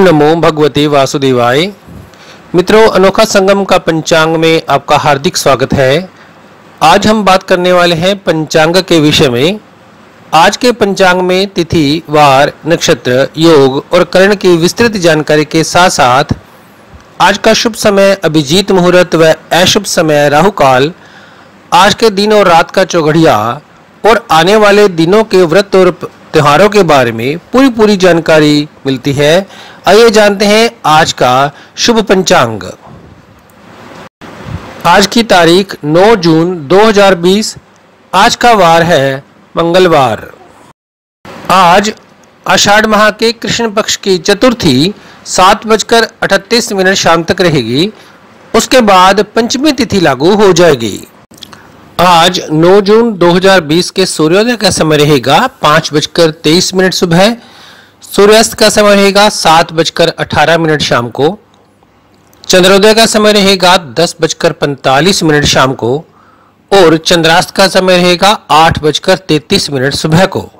नमो भगवते वासुदेवाय। मित्रों, अनोखा संगम का पंचांग में आपका हार्दिक स्वागत है। आज हम बात करने वाले हैं पंचांग के विषय में। आज के पंचांग में तिथि, वार, नक्षत्र, योग और करण की विस्तृत जानकारी के साथ साथ आज का शुभ समय अभिजीत मुहूर्त व अशुभ समय राहु काल, आज के दिन और रात का चौघड़िया और आने वाले दिनों के व्रत और त्योहारों के बारे में पूरी जानकारी मिलती है। आइए जानते हैं आज का शुभ पंचांग। आज की तारीख 9 जून 2020। आज का वार है मंगलवार। आज आषाढ़ माह के कृष्ण पक्ष की चतुर्थी 7:38 शाम तक रहेगी। उसके बाद पंचमी तिथि लागू हो जाएगी। आज 9 जून 2020 के सूर्योदय का समय रहेगा 5:23 सुबह। सूर्यास्त का समय रहेगा 7:18 शाम को। चंद्रोदय का समय रहेगा 10:45 शाम को और चंद्रास्त का समय रहेगा 8:33 सुबह को।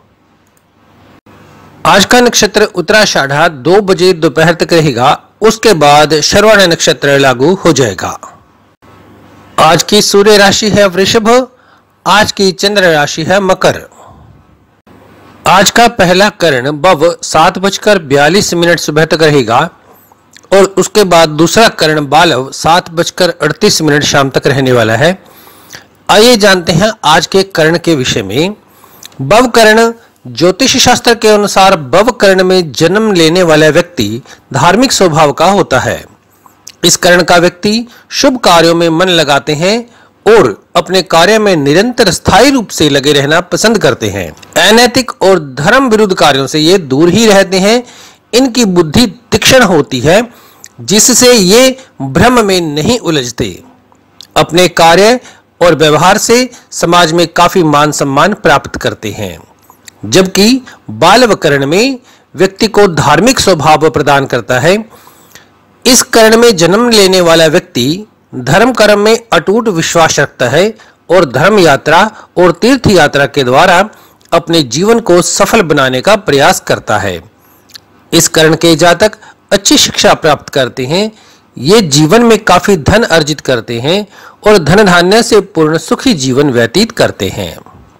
आज का नक्षत्र उत्तराषाढ़ा 2 बजे दोपहर तक रहेगा। उसके बाद श्रवण नक्षत्र लागू हो जाएगा। आज की सूर्य राशि है वृषभ। आज की चंद्र राशि है मकर। आज का पहला करण बव 7:42 सुबह तक रहेगा और उसके बाद दूसरा करण बालव 7:38 शाम तक रहने वाला है। आइए जानते हैं आज के करण के विषय में। बव करण, ज्योतिष शास्त्र के अनुसार बव करण में जन्म लेने वाला व्यक्ति धार्मिक स्वभाव का होता है। इस करण का व्यक्ति शुभ कार्यों में मन लगाते हैं और अपने कार्य में निरंतर स्थायी रूप से लगे रहना पसंद करते हैं। अनैतिक और धर्म विरुद्ध कार्यों से ये दूर ही रहते हैं। इनकी बुद्धि तीक्ष्ण होती है जिससे ये भ्रम में नहीं उलझते। अपने कार्य और व्यवहार से समाज में काफी मान सम्मान प्राप्त करते हैं। जबकि बालव करण में व्यक्ति को धार्मिक स्वभाव प्रदान करता है। इस करण में जन्म लेने वाला व्यक्ति धर्म कर्म में अटूट विश्वास रखता है और धर्म यात्रा और तीर्थ यात्रा के द्वारा अपने जीवन को सफल बनाने का प्रयास करता है। इस करण के जातक अच्छी शिक्षा प्राप्त करते हैं। ये जीवन में काफी धन अर्जित करते हैं और धन धान्य से पूर्ण सुखी जीवन व्यतीत करते हैं।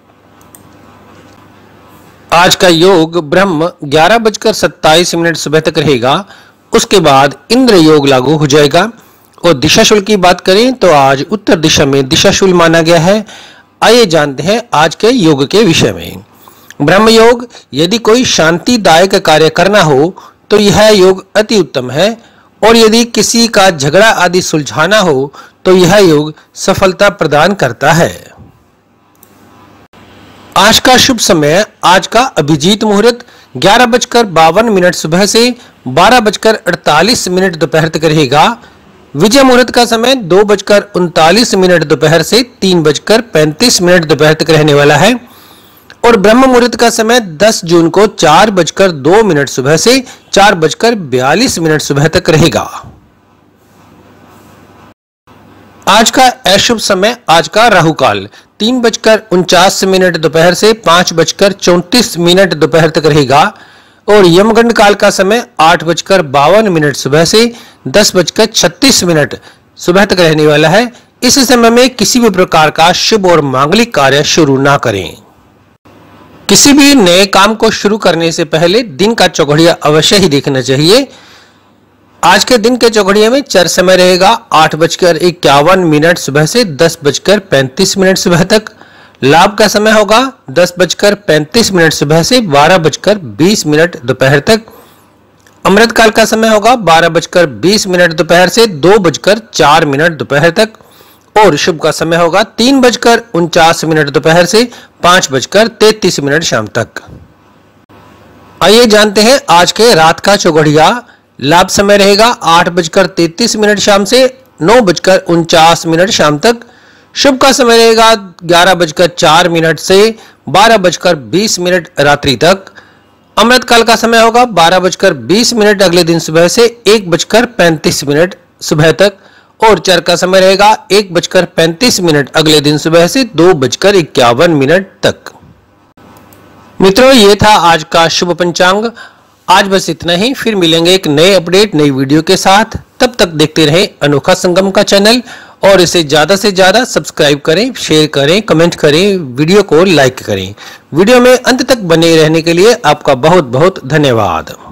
आज का योग ब्रह्म 11:27 सुबह तक रहेगा। उसके बाद इंद्र योग लागू हो जाएगा। और दिशाशूल की बात करें तो आज उत्तर दिशा में दिशाशूल माना गया है। आइए जानते हैं आज के योग के विषय में। ब्रह्म योग, यदि कोई शांतिदायक कार्य करना हो तो यह योग अति उत्तम है और यदि किसी का झगड़ा आदि सुलझाना हो तो यह योग सफलता प्रदान करता है। आज का शुभ समय, आज का अभिजीत मुहूर्त 11:52 सुबह से 12:48 दोपहर तक रहेगा। विजय मुहूर्त का समय 2:39 दोपहर से 3:35 दोपहर तक रहने वाला है और ब्रह्म मुहूर्त का समय 10 जून को 4:02 सुबह से 4:42 सुबह तक रहेगा। आज का अशुभ समय, आज का राहु काल 3:49 दोपहर से 5:34 दोपहर तक रहेगा और यमगंड काल का समय 8:52 सुबह से 10:36 सुबह तक रहने वाला है। इस समय में किसी भी प्रकार का शुभ और मांगलिक कार्य शुरू ना करें। किसी भी नए काम को शुरू करने से पहले दिन का चौघड़िया अवश्य ही देखना चाहिए। आज के दिन के चौघड़िया में चर समय रहेगा 8:51 सुबह से 10:35 सुबह तक। लाभ का समय होगा 10:35 सुबह से 12:20 दोपहर तक। अमृत काल का समय होगा 12:20 दोपहर से 2:04 दोपहर तक और शुभ का समय होगा 3:49 दोपहर से 5:33 शाम तक। आइए जानते हैं आज के रात का चौघड़िया। लाभ समय रहेगा 8:33 शाम से 9:49 शाम तक। शुभ का समय रहेगा 11:04 से 12:20 रात्रि तक। अमृत काल का समय होगा 12:20 अगले दिन सुबह से 1:35 सुबह तक और चर का समय रहेगा 1:35 अगले दिन सुबह से 2:51 तक। मित्रों, ये था आज का शुभ पंचांग। आज बस इतना ही, फिर मिलेंगे एक नए अपडेट नई वीडियो के साथ। तब तक देखते रहें अनोखा संगम का चैनल और इसे ज्यादा से ज्यादा सब्सक्राइब करें, शेयर करें, कमेंट करें, वीडियो को लाइक करें। वीडियो में अंत तक बने रहने के लिए आपका बहुत बहुत धन्यवाद।